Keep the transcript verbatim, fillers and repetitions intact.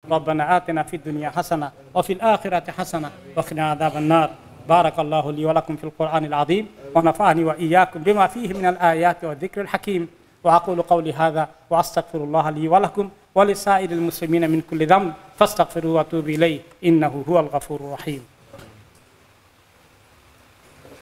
ربنا آتنا في الدنيا حسنة وفي الآخرة حسنة وقنا عذاب النار. بارك الله لي ولكم في القرآن العظيم ونفعني وإياكم بما فيه من الآيات والذكر الحكيم. وأقول قولي هذا وأستغفر الله لي ولكم ولسائر المسلمين من كل ذنب فاستغفروه واتوبوا إليه إنه هو الغفور الرحيم.